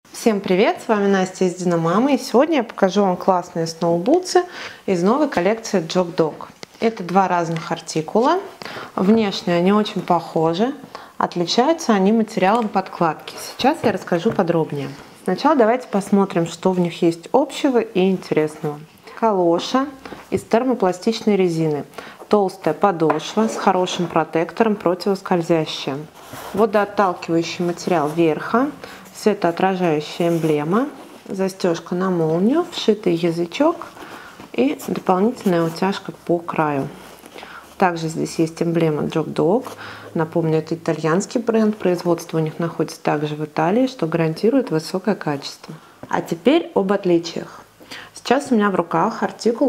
Всем привет! С вами Настя из Диномамы, и сегодня я покажу вам классные сноубутсы из новой коллекции Jog-Dog. Это два разных артикула. Внешне они очень похожи, отличаются они материалом подкладки. Сейчас я расскажу подробнее. Сначала давайте посмотрим, что в них есть общего и интересного. Калоша из термопластичной резины. Толстая подошва с хорошим протектором, противоскользящая. Водоотталкивающий материал верха. Светоотражающая эмблема, застежка на молнию, вшитый язычок и дополнительная утяжка по краю. Также здесь есть эмблема Jog-Dog. Напомню, это итальянский бренд, производство у них находится также в Италии, что гарантирует высокое качество. А теперь об отличиях. Сейчас у меня в руках артикул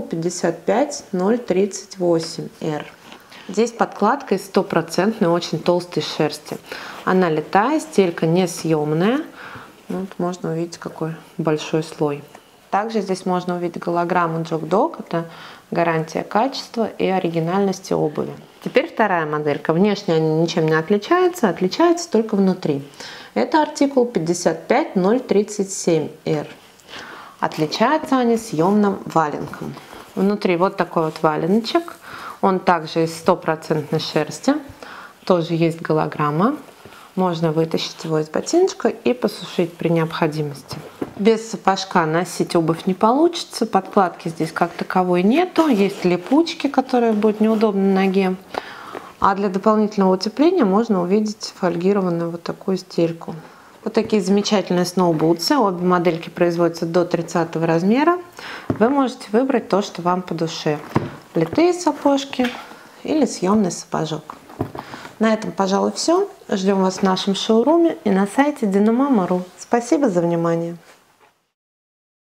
55038R. Здесь подкладка из 100% очень толстой шерсти. Она летая, стелька несъемная. Вот можно увидеть, какой большой слой. Также здесь можно увидеть голограмму Jog-Dog. Это гарантия качества и оригинальности обуви. Теперь вторая моделька. Внешне они ничем не отличаются, отличаются только внутри. Это артикул 55037R. Отличаются они съемным валенком. Внутри вот такой вот валеночек. Он также из 100% шерсти. Тоже есть голограмма. Можно вытащить его из ботиночка и посушить при необходимости. Без сапожка носить обувь не получится. Подкладки здесь как таковой нету. Есть липучки, которые будут неудобны на ноге. А для дополнительного утепления можно увидеть фольгированную вот такую стельку. Вот такие замечательные сноубутсы. Обе модельки производятся до 30 размера. Вы можете выбрать то, что вам по душе. Литые сапожки или съемный сапожок. На этом, пожалуй, все. Ждем вас в нашем шоуруме и на сайте dinamama.ru. Спасибо за внимание.